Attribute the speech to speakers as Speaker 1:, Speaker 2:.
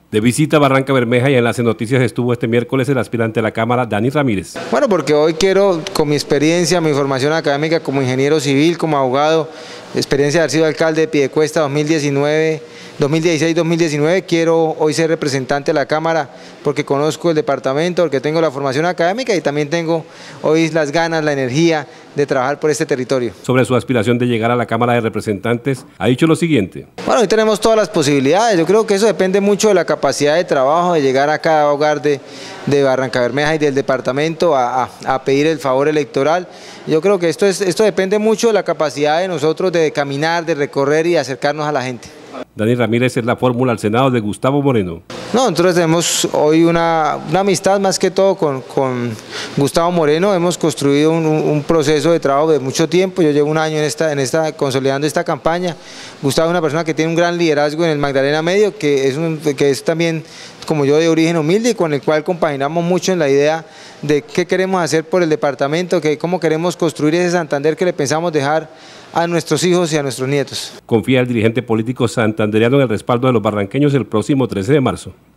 Speaker 1: De visita a Barranca Bermeja y en Enlace Noticias estuvo este miércoles el aspirante a la Cámara, Dani Ramírez.
Speaker 2: Bueno, porque hoy quiero, con mi experiencia, mi formación académica como ingeniero civil, como abogado, experiencia de haber sido alcalde de Piedecuesta 2016-2019, quiero hoy ser representante de la Cámara porque conozco el departamento, porque tengo la formación académica y también tengo hoy las ganas, la energía de trabajar por este territorio.
Speaker 1: Sobre su aspiración de llegar a la Cámara de Representantes, ha dicho lo siguiente.
Speaker 2: Bueno, hoy tenemos todas las posibilidades, yo creo que eso depende mucho de la capacidad de trabajo, de llegar a cada hogar de Barranca Bermeja y del departamento a pedir el favor electoral. Yo creo que esto depende mucho de la capacidad de nosotros de caminar, de recorrer y acercarnos a la gente.
Speaker 1: Dani Ramírez es la fórmula al Senado de Gustavo Moreno.
Speaker 2: No, nosotros tenemos hoy una amistad más que todo con Gustavo Moreno. Hemos construido un proceso de trabajo de mucho tiempo. Yo llevo un año consolidando esta campaña. Gustavo es una persona que tiene un gran liderazgo en el Magdalena Medio, que es también, como yo, de origen humilde y con el cual compaginamos mucho en la idea de qué queremos hacer por el departamento, cómo queremos construir ese Santander que le pensamos dejar a nuestros hijos y a nuestros nietos.
Speaker 1: Confía el dirigente político santandereano en el respaldo de los barranqueños el próximo 13 de marzo.